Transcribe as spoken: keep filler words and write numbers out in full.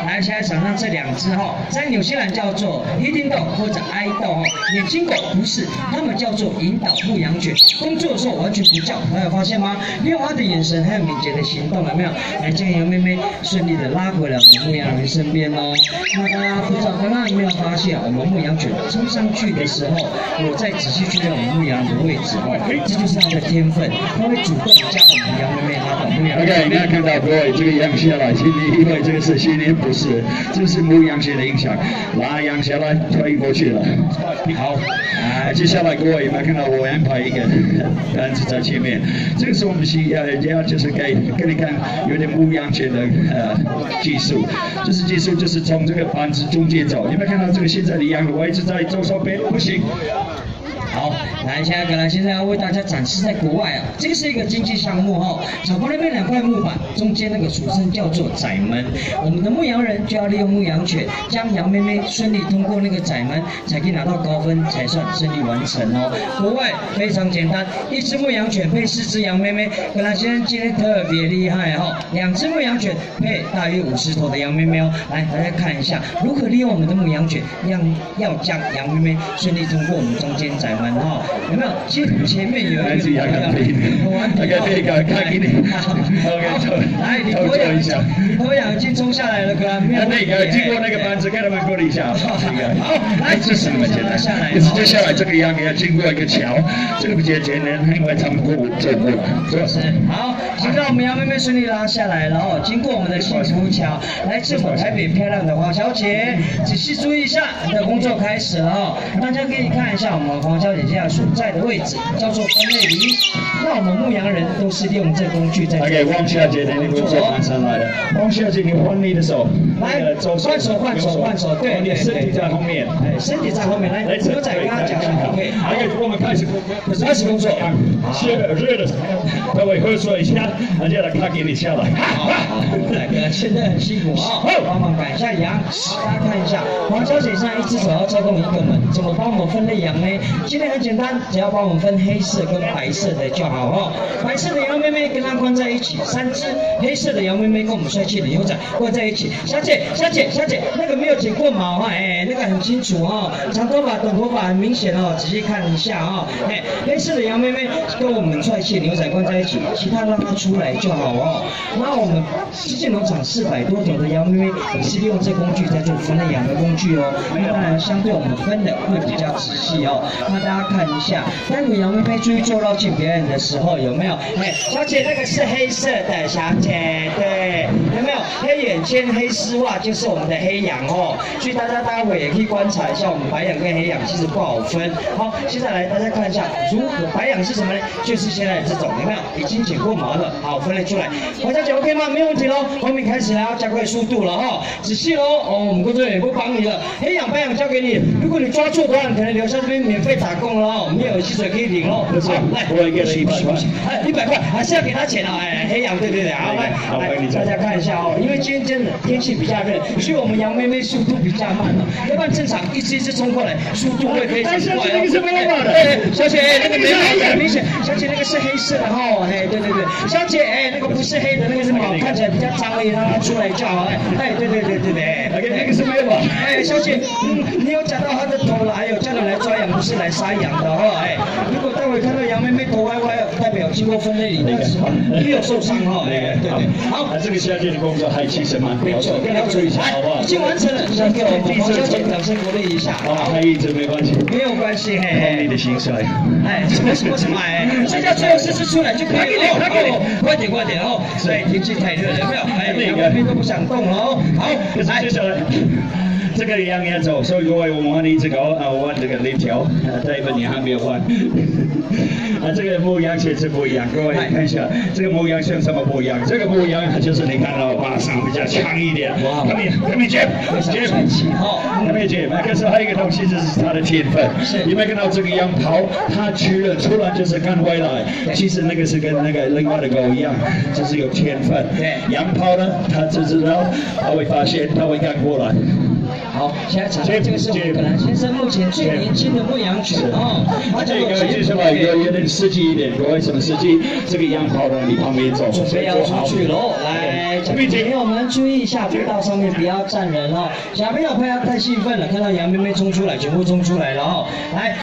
来，现在场上这两只哈，在纽西兰叫做 Hidden Dog 或者 Eye Dog 哈，眼睛狗不是，它们叫做引导牧羊犬，工作的时候完全不叫，大家有发现吗？利用它的眼神还有敏捷的行动，有没有？来，这个羊妹妹顺利的拉回了我们牧羊人身边哦。那大家不知道刚刚有没有发现，我们牧羊犬冲上去的时候，有在仔细去看我们牧羊人的位置哦，这就是它的天分，它会主动将我们羊妹妹拉到牧羊人。 OK， 你看看到各位这个羊下来，其实因为这个是训练不是，这是牧羊犬的影响，拉羊下来推过去了。好，啊，接下来各位有没有看到我安排一个杆子在前面？这个是我们需要要就是给给你看有点牧羊犬的呃技术，就是技术就是从这个板子中间走，有没有看到这个现在的羊的位置在左手边？不行。 好，来，现在格兰现在要为大家展示在国外啊，这个是一个竞技项目哈、哦，草坡那边两块木板，中间那个俗称叫做窄门，我们的牧羊人就要利用牧羊犬将羊妹妹顺利通过那个窄门，才可以拿到高分，才算顺利完成哦。国外非常简单，一只牧羊犬配四只羊妹妹，格兰先生今天特别厉害哈、哦，两只牧羊犬配大约五十头的羊妹妹哦。来，大家看一下如何利用我们的牧羊犬，让要将羊妹妹顺利通过我们中间窄门。哈，有没有？其实前面有一个， 我玩这个这个看给你。OK， 来，你头仰一下，你头仰已经冲下来了，哥。 那那个经过那个板子，看他们过了一下。好，来，这是那么简单。 下来， 接下来这个羊要经过一个桥，这个比较简单，因为他们过走过了。 是。好，现在我们羊妹妹顺利拉下来了哦，经过我们的幸福桥，来自我台北漂亮的黄小姐，仔细注意一下，你的工作开始了哦。大家可以看一下我们黄小姐。现在所在的位置叫做分类梨，那我们牧羊人都是利用这工具在。 OK， 汪小姐的那个手马上来了。汪小姐，你换你的手， 来，换手换手换手，对对对， 身体在后面， 哎，身体在后面，来，牛仔跟他讲一下 ，OK， 好， 我们开始开始工作。 是的，热的，各位喝水一下，人家来看给你下来。 好，来，哥，现在很辛苦啊，帮忙赶一下羊，大家看一下，黄小姐现在一只手要操控一个门，怎么帮我们分类羊呢？今天很简单，只要帮我们分黑色跟白色的就好哦。白色的羊妹妹跟它关在一起，三只黑色的羊妹妹跟我们帅气的牛仔关在一起。小姐，小姐，小姐，那个没有剪过毛哈，哎，那个很清楚哦，长头发、短头发很明显哦，仔细看一下哦。哎，黑色的羊妹妹跟我们帅气的牛仔关在一起，其他让它出来就好哦。那我们世界农场四百多头的羊妹妹也是利用这工具在做分类羊的工具哦。那当然，相对我们分的会比较仔细哦。那大家看一下，待会杨妹妹注意做绕境表演的时候有没有？哎，小姐那个是黑色的，小姐，对，有没有？黑眼圈、黑丝袜就是我们的黑羊哦。所以大家待会也可以观察一下，我们白羊跟黑羊其实不好分。好，现在来大家看一下，如何白羊是什么呢？就是现在这种，有没有？已经剪过毛了，好，分类出来。黄小姐 OK 吗？没有问题喽。后面开始还要加快速度了哈、哦，仔细喽。哦，我们工作人员也不帮你了，黑羊、白羊交给你。如果你抓错的话，你可能留下这边免费打工了哦，没有薪水可以领哦。好，来， 我给了一百块， 哎，一百块还是要给他钱哦。哎，黑羊，对对对，好，来，来，大家看一下哦，因为今天真的天气比较热，所以我们羊妹妹速度比较慢哦，要不然正常一只一只冲过来，速度会非常快哦。 那个是没有毛的， 对，小姐，那个没毛的，很明显，小姐那个是黑色的哈，哎，对对对，小姐，哎，那个不是黑的，那个是毛，看起来比较脏而已，让它出来就好，哎，哎，对对对对对， 那个是没有毛， 哎，小姐，嗯，你有夹到她的头了，还有叫你来抓羊，不是来杀羊的哦，哎，如果待会看到羊妹妹头歪歪，代表经过分类里面是没有受伤哈，哎，对对，好， 这个小姐的工作还其实蛮标准，要注意一下，好不好？ 已经完成了，想给我们黄小姐掌声鼓励一下， 啊，还一直没关系， 没有关系，嘿， 你的薪水， 哎，什么什么什么，哎，剩下最后四只出来就可以了，快点快点哦，对，天气太热了，有没有？哎，羊妹妹都不想动了哦，好，来，接下来。 这个羊要走，所以各位我们换一只狗，啊，我换这个链条，啊，这一份你还没有换。啊，这个牧羊犬是不一样，各位看一下，这个牧羊像什么不一样？这个牧羊它就是你看到马上比较强一点。哇，后面后面接接好，后面接。可是还有一个东西就是它的天分，有没有看到这个羊跑，它去了，突然就是赶回来。其实那个是跟那个另外的狗一样，就是有天分。对，羊跑呢，它只知道，它会发现，它会赶过来。 好，现在场上这个是我们葛兰先生目前最年轻的牧羊犬哦。 这个接下来有有点实际一点，各位什么实际？这个羊跑到你旁边走， 准备要出去喽，来。 来，小朋友们注意一下，步道上面不要站人哦。小朋友不要太兴奋了，看到杨妹妹冲出来，全部冲出来了哦。来。